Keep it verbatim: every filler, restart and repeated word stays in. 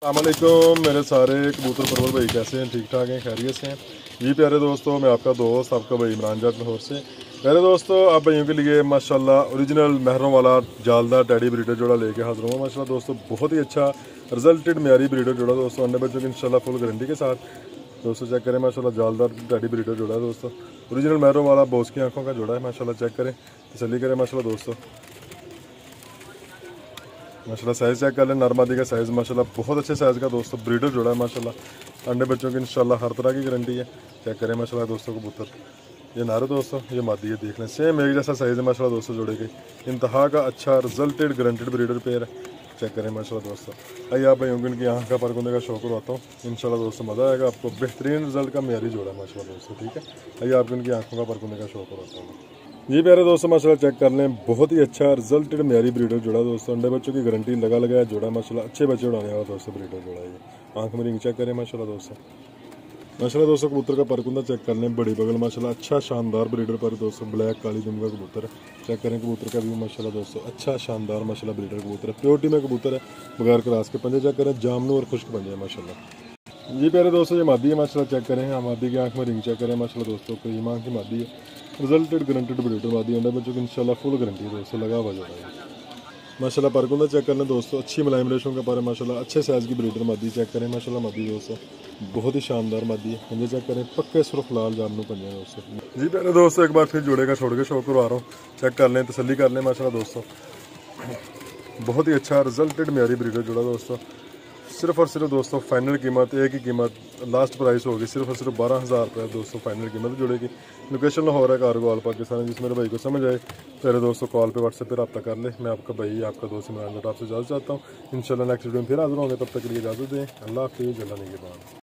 अस्सलामुअलैकुम मेरे सारे कबूतर परवर भाई, कैसे हैं? ठीक ठाक हैं, खैरियत से हैं जी। प्यारे दोस्तों, मैं आपका दोस्त आपका भाई इमरान जाट लाहौर से। प्यारे दोस्तों, आप भाइयों के लिए माशाल्लाह ओरिजिनल महरों वाला जालदार टैडी ब्रीडर जोड़ा लेके हाजिर हूँ। माशाल्लाह दोस्तों, बहुत ही अच्छा रिजल्टेड म्यारी ब्रीडर जोड़ा दोस्तों, अन्य बच्चों की इंशाल्लाह फुल गारंटी के साथ। दोस्तों चेक करें, माशाल्लाह जालदार टैडी ब्रीडर जोड़ा है दोस्तों, ओरिजिनल महरों वाला बोस की आंखों का जोड़ा है। माशाल्लाह चेक करें, तसल्ली करें। माशाल्लाह दोस्तों, माशाल्लाह साइज़ चेक कर लें, नरमादी का साइज़ माशाल्लाह बहुत अच्छे साइज़ का दोस्तों ब्रीडर जोड़ा है। माशाल्लाह अंडे बच्चों की इंशाल्लाह हर तरह की गारंटी है। चेक करें माशाल्लाह दोस्तों, कबूतर ये नारे दोस्तों, ये मादी है, देख लें सेम एक जैसा साइज़ है माशाल्लाह दोस्तों। जोड़े की इंतहा का अच्छा रिजल्टेड गारंटेड ब्रीडर पेयर है। चेक करें माशाल्लाह दोस्तों। आइए आप भाइयों की आँख का परकुंदे का शौक करवाता हूँ इंशाल्लाह दोस्तों, मज़ा आएगा आपको। बेहतरीन रिजल्ट का म्यारी जोड़ा है माशाल्लाह दोस्तों, ठीक है। आइए आपको उनकी आँखों का परकुंदे का शौक करवाता हूँ जी। प्यारे दोस्तों, माशाल्लाह चेक कर लें, बहुत ही अच्छा रिजल्टेड म्यारी ब्रीडर जोड़ा दोस्तों, अंडे बच्चों की गारंटी लगा लगाया जोड़ा माशाल्लाह, अच्छे बच्चे उड़ाने वाला दोस्तों ब्रीडर जोड़ा है। आँख में रिंग चेक करें माशाल्लाह दोस्तों। माशाल्लाह दोस्तों, कबूतर का परकुंदा चेक कर लें, बड़ी बगल माशाल्लाह अच्छा शानदार ब्रीडर पर दोस्तों, ब्लैक काली दुम का कबूतर है। चेक करें कबूतर का व्यू माशाल्लाह दोस्तों, अच्छा शानदार माशाल्लाह ब्रीडर कबूतर है, प्योरिटी में कबूतर है, बगैर क्रास के। पंजे चेक करें, जामनू और खुश्क पंजे माशाल्लाह जी। प्यारे दोस्तों, ये मादी है माशाल्लाह, चेक करें। हाँ, मादी की आँख में रिंग चेक करें माशाल्लाह दोस्तों, क्रीम आँख की मादी है, रिजल्टेड गारंटेड ब्रीडर मादी, अंडे बच्चों की इंशाल्लाह फुल गारंटी है दोस्तों, लगा हुआ जोड़ा है माशाल्लाह। परकुंदा चेक करना दोस्तों, अच्छी मुलायम रेशों का पर है माशाल्लाह, अच्छे साइज़ की ब्रीडर मादी। चेक करें माशाल्लाह मादी दोस्तों, बहुत ही शानदार मादी है। पंजे चेक करें, पक्के सुर्ख लाल जामनू पंजे दोस्तों जी। प्यारे दोस्तों, एक बार फिर जोड़े का छोड़ के शौक करवा रहा हूँ, चेक कर लें, तसल्ली कर लें माशाल्लाह दोस्तों। बहुत ही अच्छा रिजल्टेड म्यारी ब्रीडर जोड़ा दोस्तों, सिर्फ और सिर्फ दोस्तों फाइनल कीमत, एक ही कीमत लास्ट प्राइस होगी सिर्फ और सिर्फ बारह हज़ार रुपये दोस्तों, फाइनल कीमत जोड़ेगी। लोकेशन लाहौर है, कार्गो ऑल पाकिस्तान। जिस मेरे भाई को समझ आए मेरे दोस्तों कॉल पे व्हाट्सएप पे रब्ता कर ले। मैं आपका भाई आपका दोस्त इमरान जाट आपसे इजाज़त चाहता हूँ। इंशाल्लाह नेक्स्ट वीडियो में फिर हाजिर होंगे, तब तक के लिए इजाज़त दें। अल्लाह हाफिज़, अल्लाह निगहबान।